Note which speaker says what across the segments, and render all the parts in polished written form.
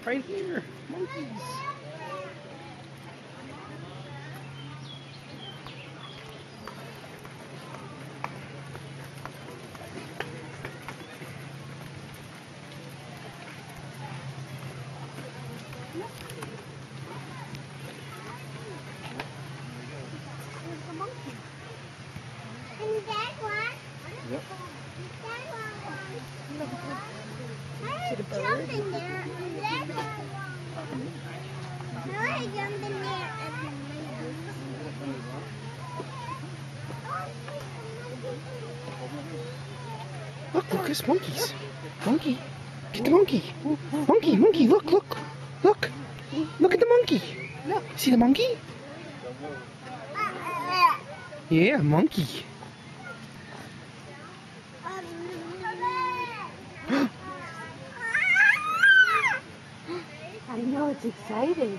Speaker 1: Right here. Monkeys. Yep.
Speaker 2: See the bird? Jump in there. I jump in there.
Speaker 1: Look, there's monkeys. Monkey. Get the monkey. Monkey, look. Look at the monkey. Look. See the monkey? Yeah, monkey.
Speaker 2: I know, it's exciting.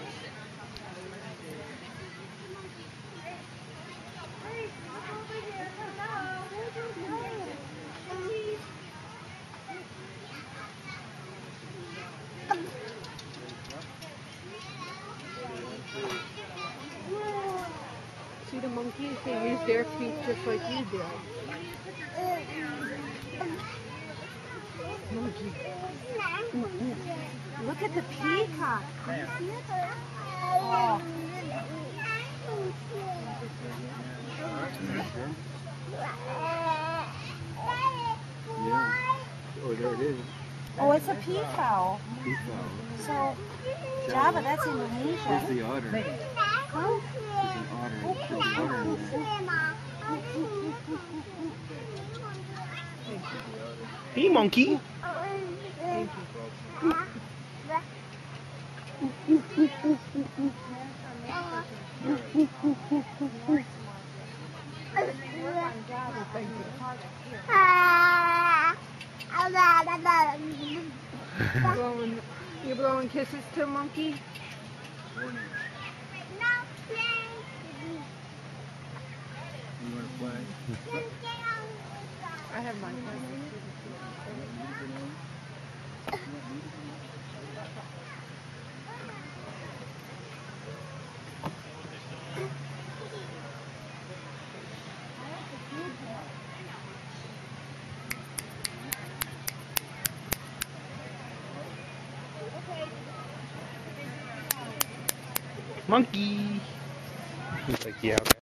Speaker 2: See the monkeys? They use their feet just like you did. Monkey. Look at the peacock. Oh.
Speaker 1: Yeah. Oh, there it is.
Speaker 2: Oh, it's a peacock. So, Java, that's Indonesia.
Speaker 1: Where's the otter?
Speaker 2: Huh?
Speaker 1: There's an otter. There's an otter in there. Hey, monkey.
Speaker 2: Thank you. You blowing kisses to a monkey?
Speaker 1: You want to play?
Speaker 2: I have mine.
Speaker 1: Monkey. He's like, yeah.